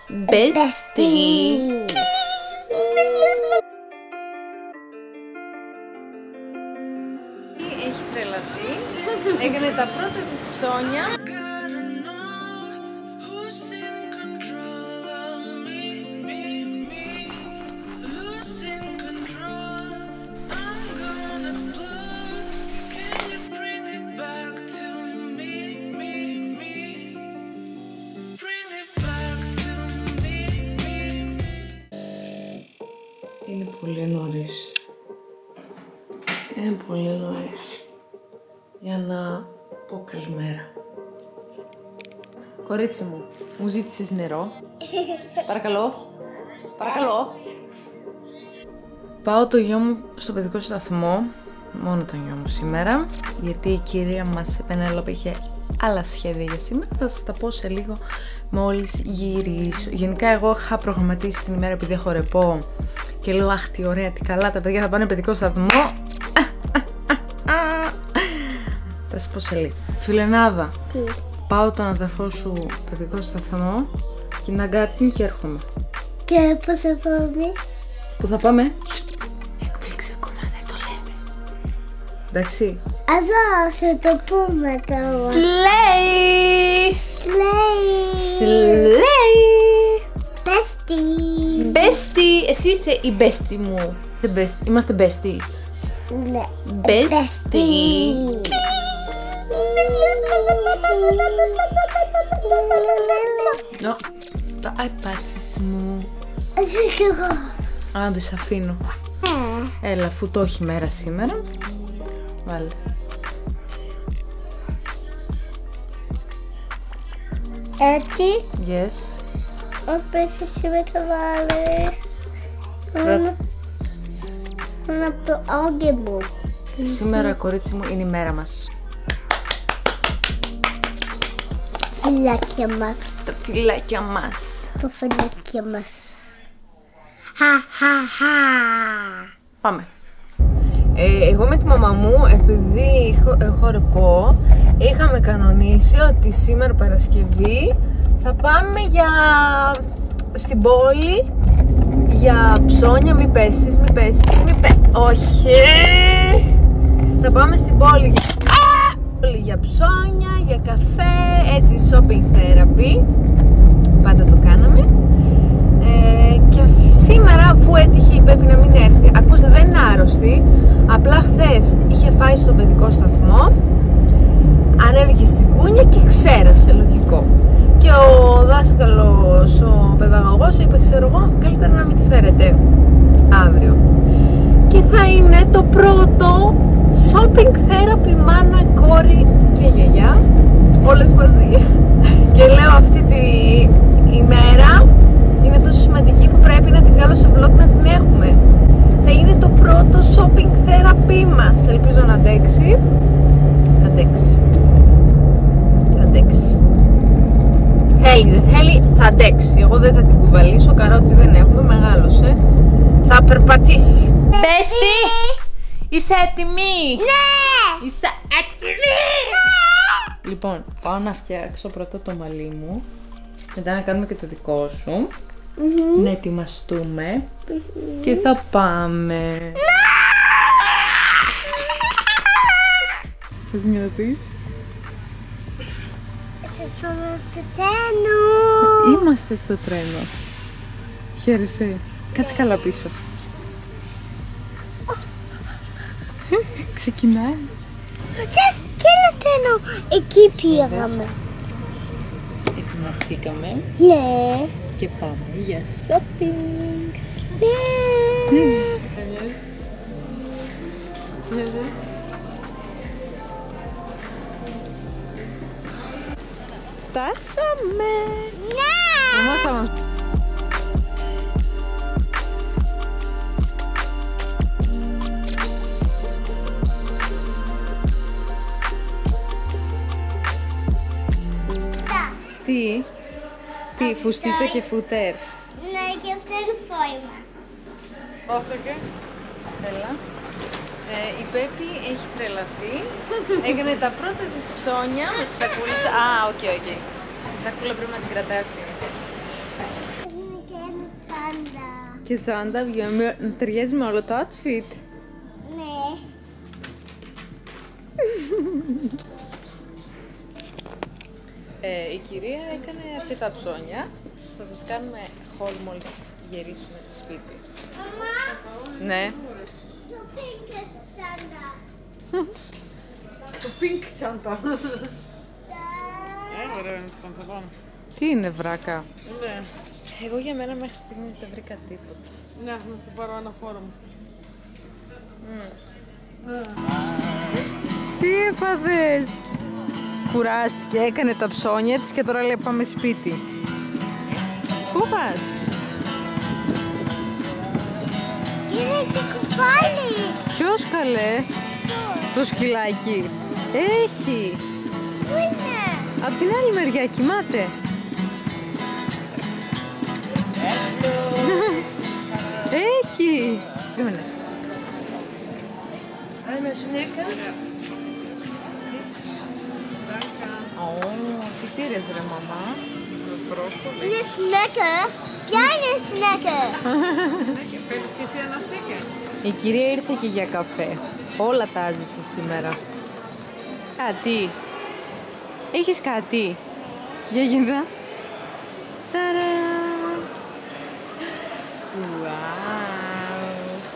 Bestie. Έχει τρελαθεί. Έκανε τα πρώτα της ψώνια. Είναι πολύ νωρίς. Είναι πολύ νωρίς για να πω καλημέρα. Κορίτσι μου ζήτησες νερό? Παρακαλώ. Παρακαλώ. Πάω το γιο μου στο παιδικό σταθμό, μόνο τον γιο μου σήμερα, γιατί η κυρία μας, η Πενέλοπη, είχε άλλα σχέδια για σήμερα. Θα σας τα πω σε λίγο μόλις γυρίσω. Γενικά εγώ είχα προγραμματίσει την ημέρα, επειδή έχω ρεπό και λέω αχ τι ωραία, τι καλά, τα παιδιά θα πάνε παιδικό σταθμό. Θα σας πω σε λίγο. Φιλενάδα, πάω τον αδερφό σου παιδικό σταθμό, kindergarten και έρχομαι. Και πώς θα πάμε? Πού θα πάμε? Έκπληξη ακόμα, δεν το λέμε. Εντάξει. Ας σου το πούμε τώρα. Slay! Slay! Bestie! Bestie! Εσύ είσαι η bestie μου. Είμαστε besties. Ναι. Bestie! Το iPad μου. Κι εγώ. Α, δεν σ' αφήνω. Έλα, αφού το έχει μέρα σήμερα. Βάλε. Έτσι. Yes. Όπως εσύ με το βάλεις. Μόνο από το άγγι μου. Σήμερα, κορίτσι μου, είναι η μέρα μας. Φυλάκια μας. Τα φυλάκια μας. Το φυλάκια μας. Χα. Πάμε. Εγώ με τη μαμά μου, επειδή έχω ρεπό, είχαμε κανονίσει ότι σήμερα Παρασκευή θα πάμε στην πόλη για ψώνια. Μην πέσεις, όχι! Θα πάμε στην πόλη για ψώνια, για καφέ, έτσι shopping therapy. Πάντα το κάναμε. Και σήμερα, αφού έτυχε η Πέπη να μην έρθει, ακούστε, δεν είναι άρρωστη, απλά χθες είχε φάει στο παιδικό σταθμό, ανέβηκε στην κούνια και ξέρασε, λογικό. Και ο δάσκαλος, ο παιδαγωγός, είπε, ξέρω εγώ, καλύτερα να μην τη φέρετε αύριο. Και θα είναι το πρώτο shopping therapy μάνα, κόρη και γιαγιά, όλες μαζί. Και λέω αυτή τη ημέρα είναι τόσο σημαντική που πρέπει να την βγάλω σε vlog, να την έχουμε. Θα είναι το πρώτο shopping therapy μας. Ελπίζω να αντέξει. Θα αντέξει. Θα αντέξει. Θέλει, δεν θέλει, θα αντέξει. Εγώ δεν θα την κουβαλήσω, καρότσι δεν έχουμε, μεγάλωσε. Θα περπατήσει. Bestie! Είσαι έτοιμη? Ναι! Είσαι έτοιμη? Λοιπόν, πάω να φτιάξω πρώτα το μαλλί μου, μετά να κάνουμε και το δικό σου, να ετοιμαστούμε και θα πάμε. Πώς νιώθεις? Σε πάμε στο τρένο. Είμαστε στο τρένο. Χαίρεσαι. Κάτσε καλά πίσω. Ξεκινάει. Σας και ένα τρένο. Εκεί πήγαμε. Ετοιμαστήκαμε Ναι. και πάμε για shopping. Ναι. Φτάσαμε. Ναι. Μαμά θα μας... Τι, φουστίτσα και φούτερ. Ναι, και αυτό είναι φόρμα. Όφεγε. Έλα. Η Πέπη έχει τρελαθεί. Έκανε τα πρώτα της ψώνια με τη σακούλιτσα. Α, οκ. Τη σακούλα πρέπει να την κρατάει αυτή. Και τσάντα, ταιριάζει με όλο το outfit. Ναι. Η κυρία έκανε αρκετά ψώνια. Θα σας κάνουμε haul μόλις γυρίσουμε στη σπίτι. Μαμά, Ναι. το pink τσάντα. Το pink τσάντα. Τα- Ωραίο είναι το πανtalon. Τι είναι βράκα? Ναι. Εγώ για μένα μέχρι στιγμής δεν βρήκα τίποτα. Ναι, να σου πάρω ένα φόρο μου. Τι έπαθες? Κουράστηκε, έκανε τα ψώνια της και τώρα λέει πάμε σπίτι. Πού πας? Είναι και κουφάλι. Ποιος καλέ? Το σκυλάκι. Έχει. Πού είναι? Απ' την άλλη μεριά κοιμάται. Έχει. Ήμανε. Ένα σνέκα. Τι πήρες ρε μαμά? Είναι σνέκα. Ποια είναι σνέκα? Θέλεις και εσύ ένα σνέκα? Η κυρία ήρθε και για καφέ. Όλα τα άζησε σήμερα. Κάτι. Έχεις κάτι? Για γυρνά. Ταρά. Wow.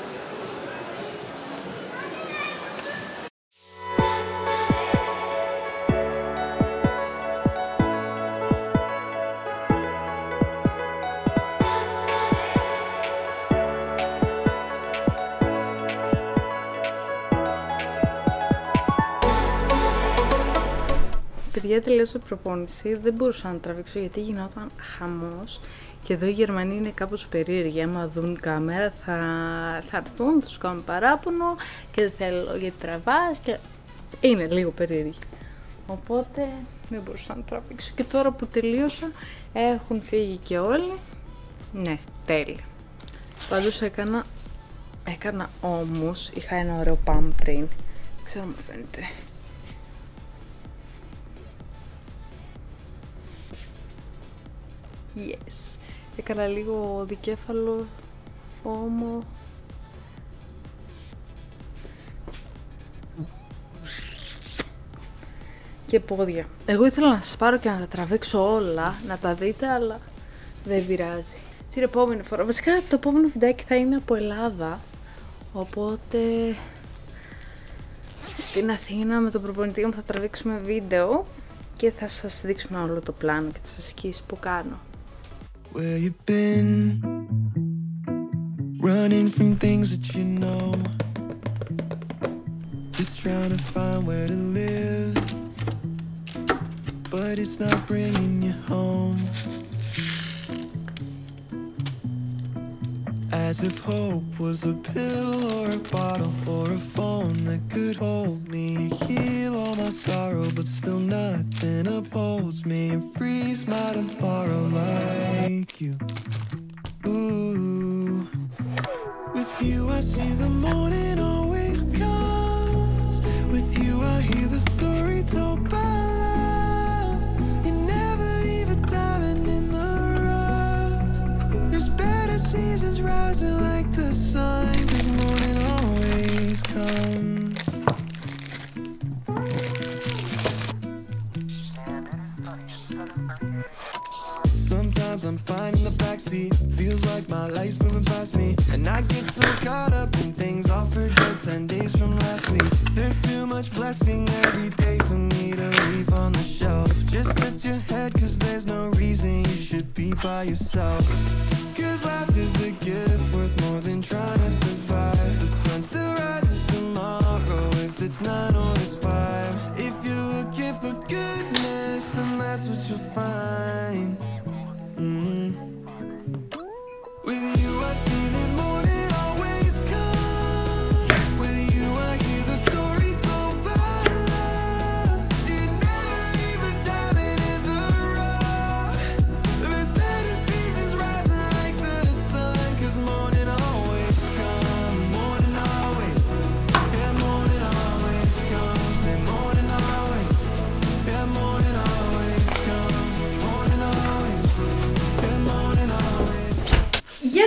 Παιδιά, τελείωσα προπόνηση, δεν μπορούσα να τραβήξω γιατί γινόταν χαμός και εδώ οι Γερμανοί είναι κάπως περίεργοι. Άμα δουν κάμερα θα έρθουν, θα σου κάνουν παράπονο και δεν θέλω γιατί τραβάς και είναι λίγο περίεργοι. Οπότε δεν μπορούσα να τραβήξω και τώρα που τελείωσα έχουν φύγει και όλοι. Ναι, τέλεια. Πάντως έκανα όμως, είχα ένα ωραίο παμ πριν, ξέρω μου φαίνεται. Yes. Έκανα λίγο δικέφαλο, ώμο. Και πόδια. Εγώ ήθελα να σας πάρω και να τα τραβήξω όλα, να τα δείτε, αλλά δεν πειράζει. Την επόμενη φορά. Βασικά το επόμενο βιντεάκι θα είναι από Ελλάδα. Οπότε στην Αθήνα με τον προπονητή μου θα τραβήξουμε βίντεο και θα σας δείξουμε όλο το πλάνο και τις ασκήσεις που κάνω. Where you been? Running from things that you know. Just trying to find where to live, but it's not bringing you home. As if hope was a pill or a bottle or a phone that could hold me, heal all my sorrow, but still nothing upholds me and frees my tomorrow like you. Ooh, with you I see the morning always comes. With you I hear the story told by love. You never leave a diamond in the rough. There's better seasons rising like the sun, 'cause morning always comes. Sometimes I'm fine in the backseat, feels like my life's moving past me, and I get so caught up in things I'll forget 10 days from last week. There's too much blessing every day for me to leave on the shelf. Just lift your head, 'cause there's no reason you should be by yourself. 'Cause life is a gift worth more than trying to survive. The sun still rises tomorrow if it's 9 or it's 5. If you're looking for goodness, then that's what you'll find. With you I see the morning always come. With you I hear the story told by love. You never leave a diamond in the rough. There's better seasons rising like the sun, 'cause morning always come. Morning always, yeah, morning always comes. And morning always, yeah, morning always comes. And morning always.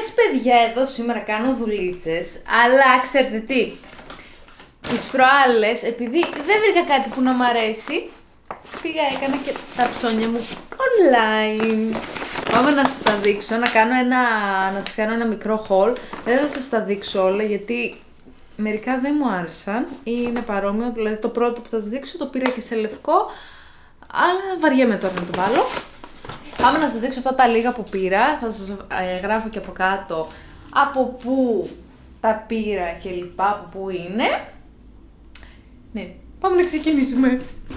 Yes παιδιά, εδώ σήμερα κάνω δουλίτσες, αλλά ξέρετε τι, τις προάλλες, επειδή δεν βρήκα κάτι που να μ' αρέσει, πήγα έκανα και τα ψώνια μου online. Πάμε να σας τα δείξω, να σας κάνω ένα μικρό haul. Δεν θα σας τα δείξω όλα γιατί μερικά δεν μου άρεσαν ή είναι παρόμοιο, δηλαδή το πρώτο που θα σας δείξω το πήρα και σε λευκό, αλλά βαριέμαι τώρα να το βάλω. Πάμε να σας δείξω αυτά τα λίγα που πήρα, θα σας γράφω και από κάτω από πού τα πήρα και λοιπά, από πού είναι. Ναι, πάμε να ξεκινήσουμε.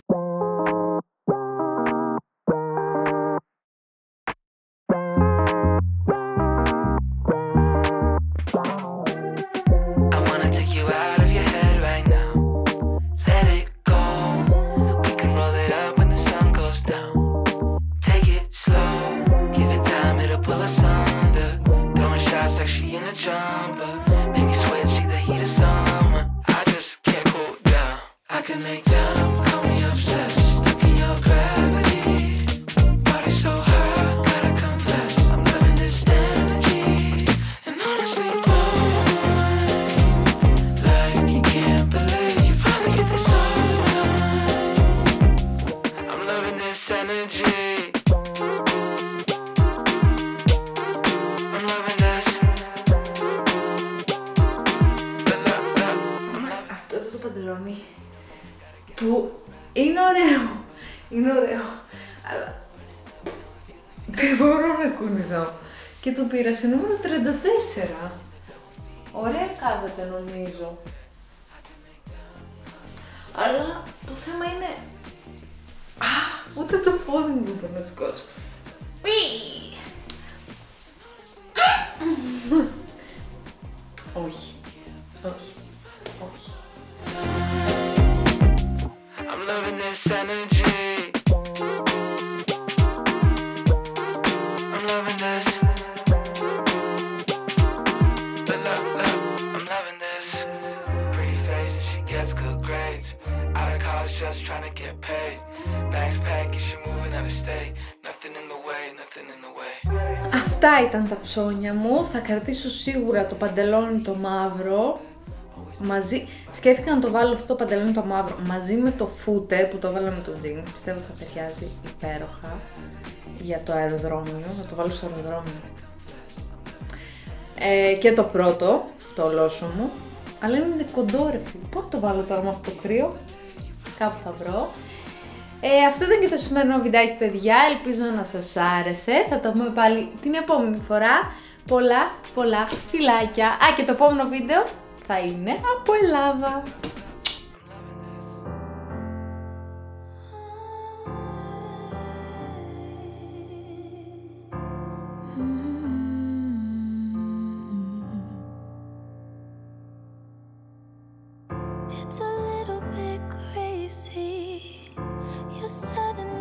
Που είναι ωραίο, αλλά δεν μπορώ να κουνηθώ και το πήρα σε νούμερο 34. Ωραία κάθεται νομίζω, αλλά το θέμα είναι, ούτε το πόδι μου δεν μπορώ να σηκώσω. Όχι. I'm loving this energy. I'm loving this. I'm loving this. Pretty face and she gets good grades. Out of college just trying to get paid. Bags packed, she moving out of state. Nothing in the way, nothing in the way. Αυτά ήταν τα ψώνια μου. Θα κρατήσω σίγουρα το παντελόνι το μαύρο. Μαζί, σκέφτηκα να το βάλω αυτό το παντελόνι το μαύρο μαζί με το φούτερ που το βάλα με το τζιν. Πιστεύω θα ταιριάζει υπέροχα για το αεροδρόμιο, θα το βάλω στο αεροδρόμιο. Και το πρώτο, το ολόσο μου, αλλά είναι κοντό ρε φίλε. Πού θα το βάλω τώρα με αυτό το κρύο, κάπου θα βρω. Αυτό ήταν και το σημερινό βιντεάκι παιδιά, ελπίζω να σας άρεσε, θα το πούμε πάλι την επόμενη φορά. Πολλά φιλάκια, και το επόμενο βίντεο θα είναι από Ελλάδα. It's a little bit crazy. You're suddenly